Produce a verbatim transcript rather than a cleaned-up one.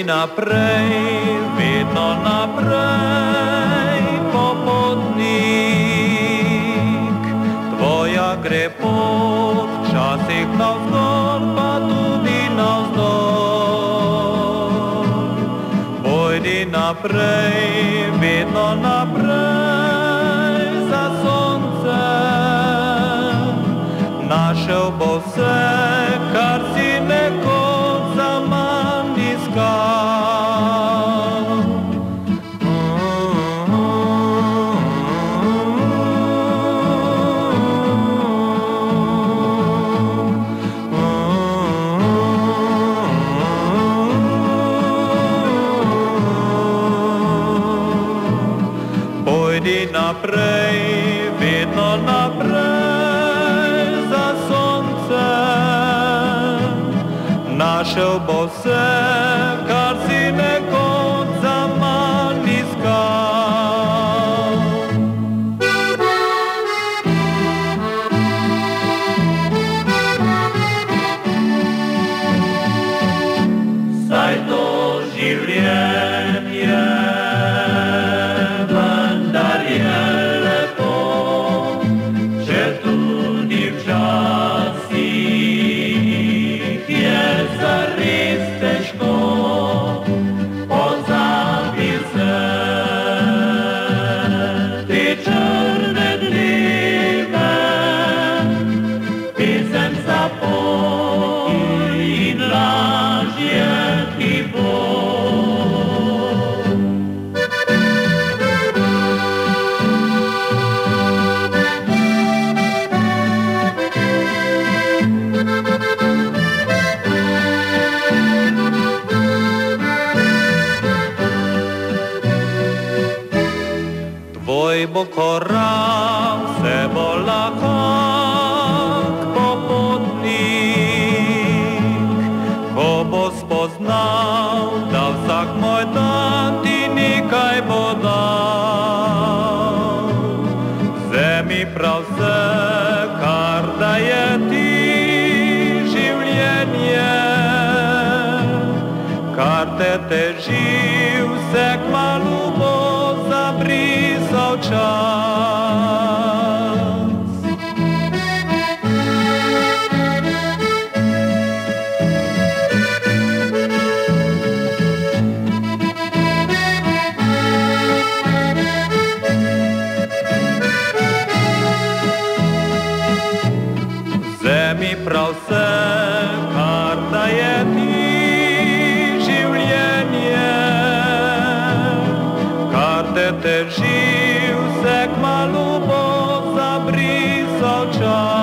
naprej, vedno naprej, popotnik. Tvoja gre pot, včasih navzdol, pa tudi navzdol. Pojdi naprej, vedno naprej, za soncem. Našel bo vse, kar si nekoč zaman iskal. Pojdi naprej, vedno naprej, za soncem. Našel bo vse, kar si nekoč zaman iskal. Saj to življenje vendar je lepo, če tudi včasih je zares težko. Pozabi se te črne dneve, pesem zapoj in lažje ti bo. Tvoj bo korak, vse bo lahak, popotnik. Ko bo spoznal, da vsak moj dan ti nekaj bo dal. Vzemi prav vse, kar daje ti življenje, kar te teži, vse kmalu bo zabrisal čas. Vzemi prav vse, kar daje ti življenje, kar te teži, vse kmalu bo zabrisal čas.